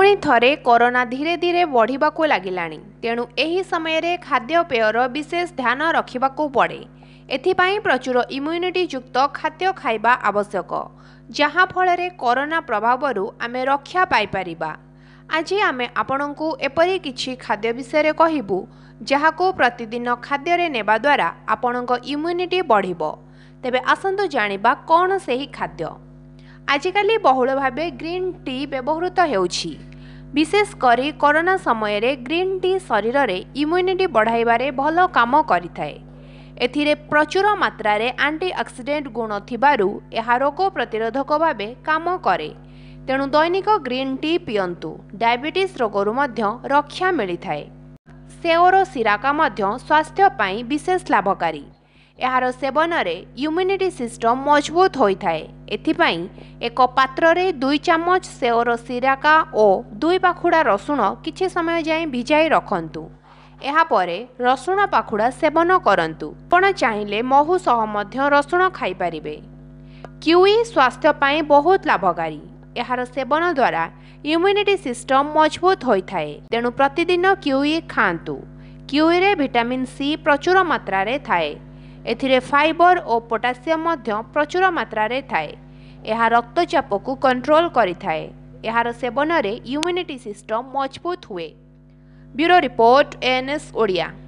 पुणी थरे कोरोना धीरे धीरे बढ़िबाकू लागिलाणी तेणु एही समय रे खाद्यपेयर विशेष ध्यान रखिबाकू पड़े। एथिपाई प्रचुर इम्यूनिटी युक्त खाद्य खाइबा आवश्यक जहाँ फल रे कोरोना प्रभावरु आमे रक्षा पाई परिबा। आज आमे आपणंकु एपरि किछि खाद्य विषय कहिबु जहाको प्रतिदिन खाद्य रे नेबा द्वारा आपणंक इम्यूनिटी बढ़िबो। तेबे आसंतु जानिबा कोन सेही खाद्य। आजिकाली बहुल भावे ग्रीन टी व्यवहृत हेउछि। विशेष करी कोरोना समय रे ग्रीन टी शरीर रे इम्यूनिटी बढ़ाइबारे भल काम करिथाए। एथिरे प्रचुर मात्रा रे एंटीऑक्सीडेंट गुण थिबारु एहा रोग प्रतिरोधक भावे काम करे। तेणु दैनिक ग्रीन टी पियंतु। डायबिटीज रोगरु मध्य रक्षा मिलिथाए। सेओर सिराका मध्य स्वास्थ्य पाई विशेष लाभकारी। एहार सेवन रे इम्यूनिटी सिस्टम मजबूत होइथाए। एथिपाई एक पात्र रे 2 चामच सेओर सिराका और 2 पाखुड़ा रसुण किछि समय जाए भिजाई रखंतु। एहा परे रसुण पाखुड़ा सेवन करंतु। आपण चाहिले महू सह मध्य रसुण खाई परिबे। किवी स्वास्थ्य पाई बहुत लाभकारी। एहार सेवन द्वारा इम्यूनिटी सिस्टम मजबूत होइथाए। तेणु प्रतिदिन किवी खांतु। किवी रे विटामिन सी प्रचुर मात्रा रे थाए। एथिरे फाइबर और पोटासियम मध्य प्रचुर मात्रा रे थाए। एहा रक्तचाप को कंट्रोल करिथाए। एहार सेवन रे इम्यूनिटी सिस्टम मजबूत हुए। Bureau report ANS Odia.